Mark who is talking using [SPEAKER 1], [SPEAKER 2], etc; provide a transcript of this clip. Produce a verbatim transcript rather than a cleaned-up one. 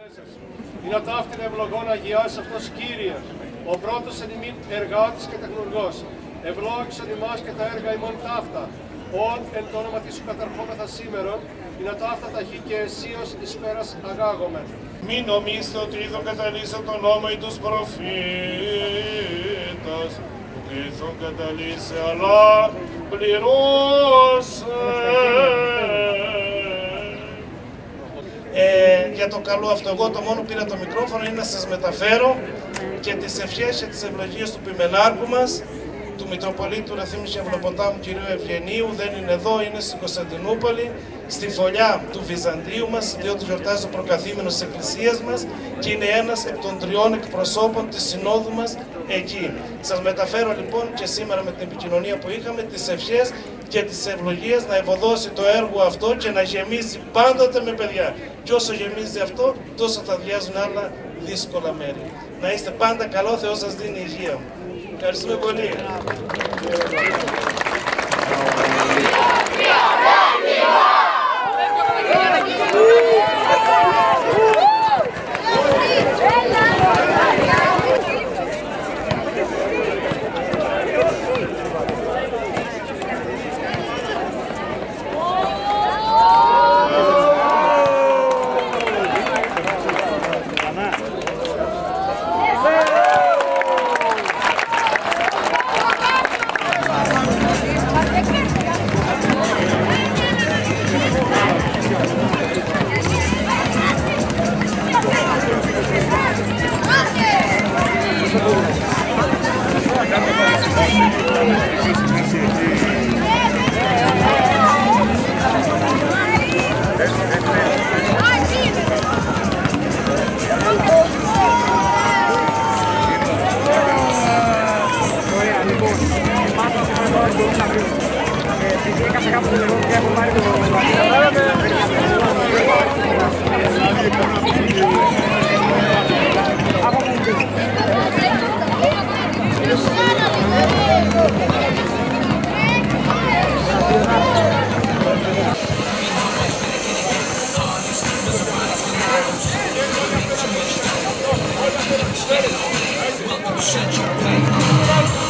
[SPEAKER 1] Είναι ταύτην ευλογών αγιάς αυτός Κύριε, ο πρώτος εν ημίν εργάτης και τεχνουργός. Ευλόγησον ημάς και τα έργα ημών ταύτα, όν εν το όνομα της σου καταρχόμεθα σήμερον, είναι ταύτα ταχύ και αισίως εις πέρας αγάγομεν.
[SPEAKER 2] Μην νομίστε ότι είδον καταλύσω τον νόμο ή τους προφήτας, που ήθον καταλύσε, αλλά πληρώσε. Ε, για το καλό αυτό, εγώ το μόνο πήρα το μικρόφωνο είναι να σας μεταφέρω και τις ευχές και τις ευλογίες του Ποιμενάρχου μας, του Μητροπολίτου Ραθύμνου και Ευλοποτάμου κυρίου Ευγενίου. Δεν είναι εδώ, είναι στην Κωνσταντινούπολη, στη φωλιά του Βυζαντίου μας, διότι γιορτάζει το προκαθήμενο της Εκκλησίας μας και είναι ένας εκ των τριών εκπροσώπων της Συνόδου μας εκεί. Σας μεταφέρω λοιπόν και σήμερα με την επικοινωνία που είχαμε τις ευχές και τις ευλογίες να ευωδώσει το έργο αυτό και να γεμίσει πάντοτε με παιδιά. Και όσο γεμίζει αυτό, τόσο θα αδειάζουν άλλα δύσκολα μέρη. Να είστε πάντα καλό, Θεός σας δίνει υγεία. Ευχαριστούμε πολύ.
[SPEAKER 3] Shut your face.